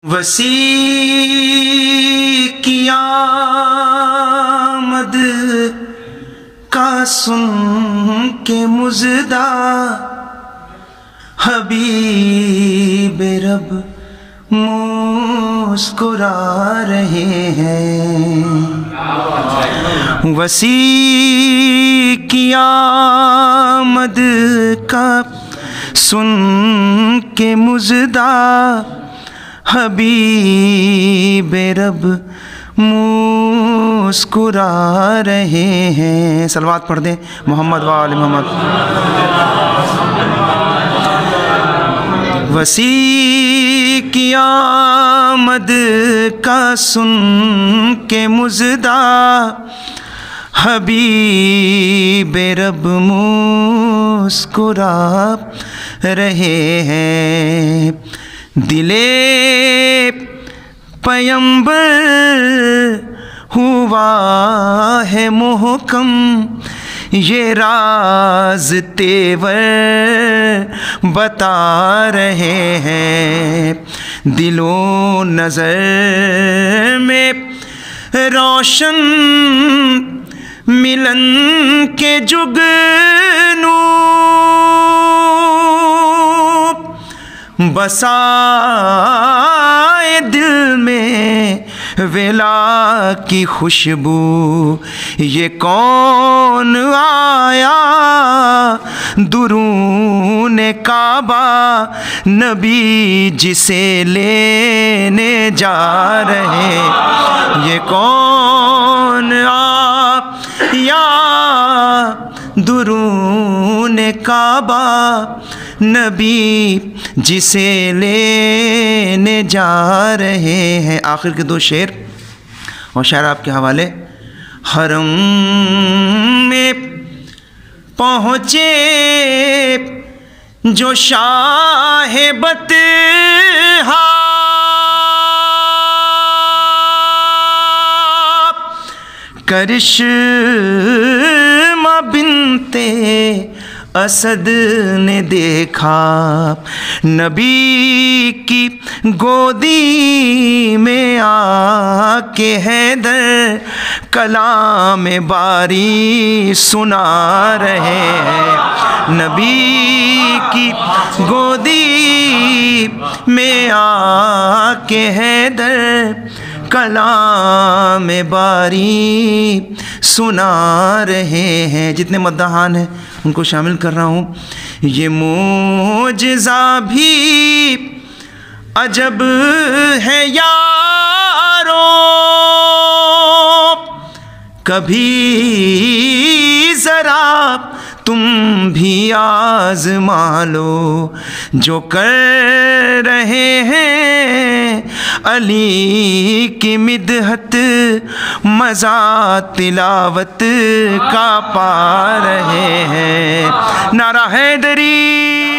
वसी की आमद का सुन के मुजदा हबीब रब मुस्कुरा रहे हैं। वसी की आमद का सुन के मुजदा हबीब रब मुस्कुरा रहे हैं। सलवात पढ़ दें मोहम्मद वाले मोहम्मद। वसी की आमद का सुन के मुजदा हबीब रब मुस्कुरा रहे हैं। दिले पैगंबर हुआ है मोहकम ये राज तेवर बता रहे हैं। दिलो नज़र में रोशन मिलन के जुगनू बसाए दिल में वेला की खुशबू। ये कौन आया दुरून काबा नबी जिसे लेने जा रहे। ये कौन आया दुरून काबा नबी जिसे लेने जा रहे हैं। आखिर के दो शेर और शायर आपके हवाले। हरम में पहुँचे जो शाह बतहा करिश्मा बिनते असद ने देखा। नबी की गोदी में आके हैदर कलाम बारी सुना रहे हैं। नबी की गोदी में आके हैदर कलाम बारी सुना रहे हैं। जितने मद्दाहान हैं उनको शामिल कर रहा हूँ। ये मोजज़ा भी अजब है यारो कभी ज़रा तुम भी आज़मा लो। जो कर रहे हैं अली की मिदहत मज़ा तिलावत का पा रहे हैं। नारा हैदरी।